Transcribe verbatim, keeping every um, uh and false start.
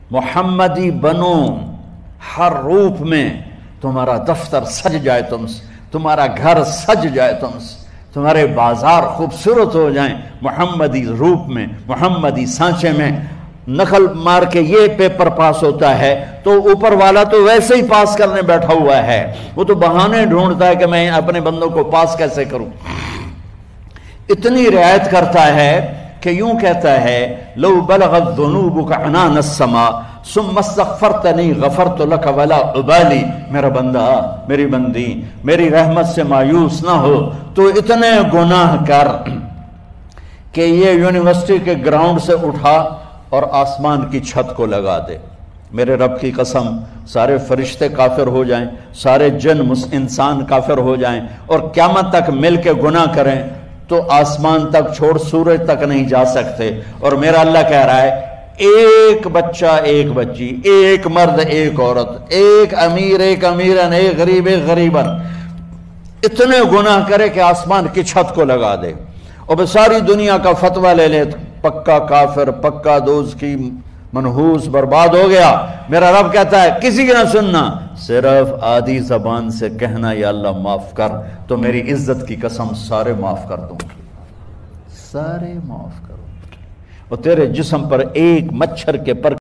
محمدی بنو، ہر روپ میں تمہارا دفتر سج جائے تم سے، تمہارا گھر سج جائے تم سے، تمہارے بازار خوبصورت ہو جائیں محمدی روپ میں، محمدی سانچے میں۔ نقل مار کے یہ پیپر پاس ہوتا ہے تو اوپر والا تو ویسے ہی پاس کرنے بیٹھا ہوا ہے، وہ تو بہانے ڈھونڈتا ہے کہ میں اپنے بندوں کو پاس کیسے کروں۔ اتنی رعایت کرتا ہے کہ یوں کہتا ہے لو بلغت ذنوبک عنان السماء ثم استغفرتنی غفرت لک ولا ابالی، میرا بندہ، میری بندی، میری رحمت سے مایوس نہ ہو تو اتنے گناہ کر کہ یہ یونیورسٹی کے گراؤنڈ سے اٹھا اور آسمان کی چھت کو لگا دے، میرے رب کی قسم سارے فرشتے کافر ہو جائیں، سارے جن انسان کافر ہو جائیں اور قیامت تک مل کے گناہ کریں تو آسمان تک چھوڑ سورج تک نہیں جا سکتے، اور میرا اللہ کہہ رہا ہے ایک بچہ ایک بچی، ایک مرد ایک عورت، ایک امیر ایک امیرن، ایک غریب ایک غریبن، اتنے گناہ کرے کہ آسمان کی چھت کو لگا دے اور ساری دنیا کا فتویٰ لے لے، پکا کافر، پکا دوز کی منحوس، برباد ہو گیا۔ میرا رب کہتا ہے کسی کی نہ سننا، صرف آدھی زبان سے کہنا یا اللہ معاف کر، تو میری عزت کی قسم سارے معاف کر دوں گی، سارے معاف کروں گی، اور تیرے جسم پر ایک مچھر کے پر